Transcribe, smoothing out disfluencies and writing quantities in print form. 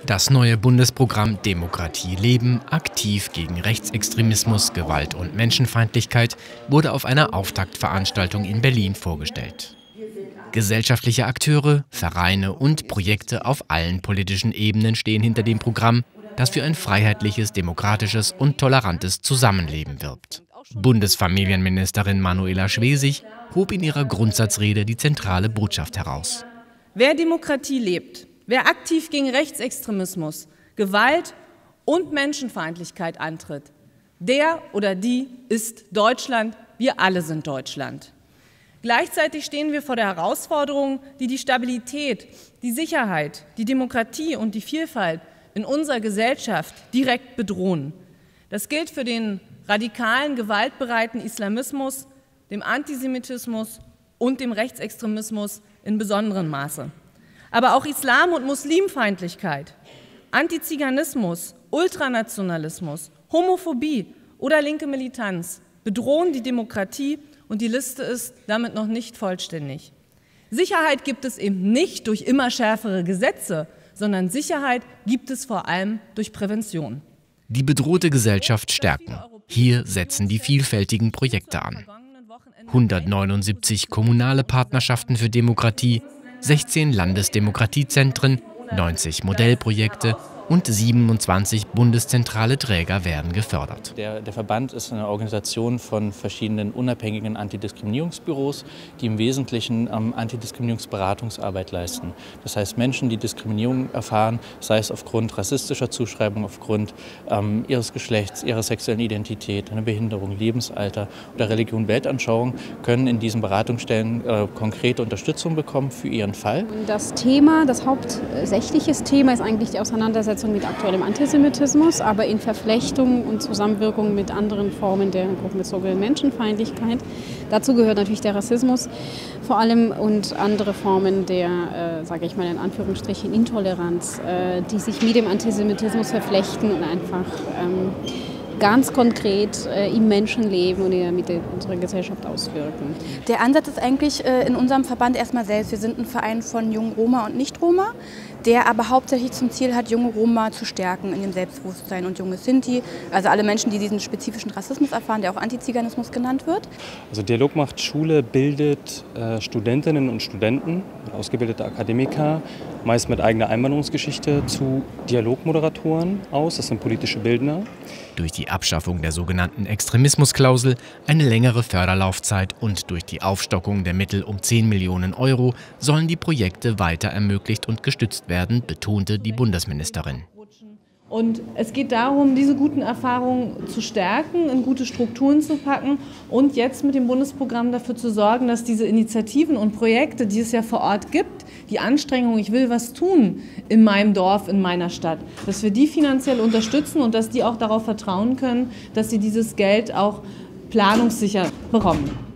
Das neue Bundesprogramm Demokratie leben, aktiv gegen Rechtsextremismus, Gewalt und Menschenfeindlichkeit, wurde auf einer Auftaktveranstaltung in Berlin vorgestellt. Gesellschaftliche Akteure, Vereine und Projekte auf allen politischen Ebenen stehen hinter dem Programm, das für ein freiheitliches, demokratisches und tolerantes Zusammenleben wirbt. Bundesfamilienministerin Manuela Schwesig hob in ihrer Grundsatzrede die zentrale Botschaft heraus. Wer Demokratie lebt, wer aktiv gegen Rechtsextremismus, Gewalt und Menschenfeindlichkeit antritt, der oder die ist Deutschland, wir alle sind Deutschland. Gleichzeitig stehen wir vor der Herausforderung, die die Stabilität, die Sicherheit, die Demokratie und die Vielfalt in unserer Gesellschaft direkt bedrohen. Das gilt für den radikalen, gewaltbereiten Islamismus, dem Antisemitismus und dem Rechtsextremismus in besonderem Maße. Aber auch Islam- und Muslimfeindlichkeit, Antiziganismus, Ultranationalismus, Homophobie oder linke Militanz bedrohen die Demokratie und die Liste ist damit noch nicht vollständig. Sicherheit gibt es eben nicht durch immer schärfere Gesetze, sondern Sicherheit gibt es vor allem durch Prävention. Die bedrohte Gesellschaft stärken. Hier setzen die vielfältigen Projekte an. 179 kommunale Partnerschaften für Demokratie, 16 Landesdemokratiezentren, 90 Modellprojekte und 27 bundeszentrale Träger werden gefördert. Der Verband ist eine Organisation von verschiedenen unabhängigen Antidiskriminierungsbüros, die im Wesentlichen Antidiskriminierungsberatungsarbeit leisten. Das heißt, Menschen, die Diskriminierung erfahren, sei es aufgrund rassistischer Zuschreibung, aufgrund ihres Geschlechts, ihrer sexuellen Identität, einer Behinderung, Lebensalter oder Religion, Weltanschauung, können in diesen Beratungsstellen konkrete Unterstützung bekommen für ihren Fall. Das Thema, das hauptsächliche Thema ist eigentlich die Auseinandersetzung mit aktuellem Antisemitismus, aber in Verflechtung und Zusammenwirkung mit anderen Formen der gruppenbezogenen Menschenfeindlichkeit. Dazu gehört natürlich der Rassismus vor allem und andere Formen der, sage ich mal in Anführungsstrichen, Intoleranz, die sich mit dem Antisemitismus verflechten und einfach ganz konkret im Menschenleben und in der Mitte unserer Gesellschaft auswirken. Der Ansatz ist eigentlich in unserem Verband erstmal selbst. Wir sind ein Verein von jungen Roma und Nicht-Roma, der aber hauptsächlich zum Ziel hat, junge Roma zu stärken in ihrem Selbstbewusstsein und junge Sinti, also alle Menschen, die diesen spezifischen Rassismus erfahren, der auch Antiziganismus genannt wird. Also Dialog macht Schule, bildet Studentinnen und Studenten, ausgebildete Akademiker, meist mit eigener Einwanderungsgeschichte, zu Dialogmoderatoren aus, das sind politische Bildner. Durch die Abschaffung der sogenannten Extremismusklausel, eine längere Förderlaufzeit und durch die Aufstockung der Mittel um 10 Millionen Euro sollen die Projekte weiter ermöglicht und gestützt werden, betonte die Bundesministerin. Und es geht darum, diese guten Erfahrungen zu stärken, in gute Strukturen zu packen und jetzt mit dem Bundesprogramm dafür zu sorgen, dass diese Initiativen und Projekte, die es ja vor Ort gibt, die Anstrengung, ich will was tun in meinem Dorf, in meiner Stadt, dass wir die finanziell unterstützen und dass die auch darauf vertrauen können, dass sie dieses Geld auch planungssicher bekommen.